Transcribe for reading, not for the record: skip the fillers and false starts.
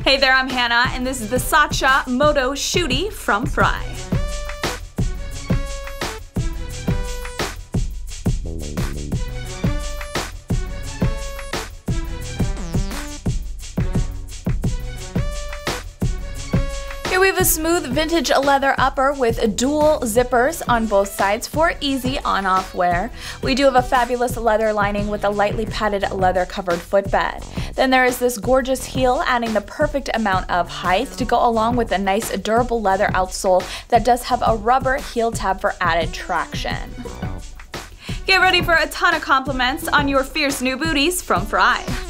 Hey there, I'm Hannah, and this is the Sacha Moto Shootie from Frye. Here we have a smooth vintage leather upper with dual zippers on both sides for easy on-off wear. We do have a fabulous leather lining with a lightly padded leather covered footbed. Then there is this gorgeous heel adding the perfect amount of height to go along with a nice durable leather outsole that does have a rubber heel tab for added traction. Get ready for a ton of compliments on your fierce new booties from Frye.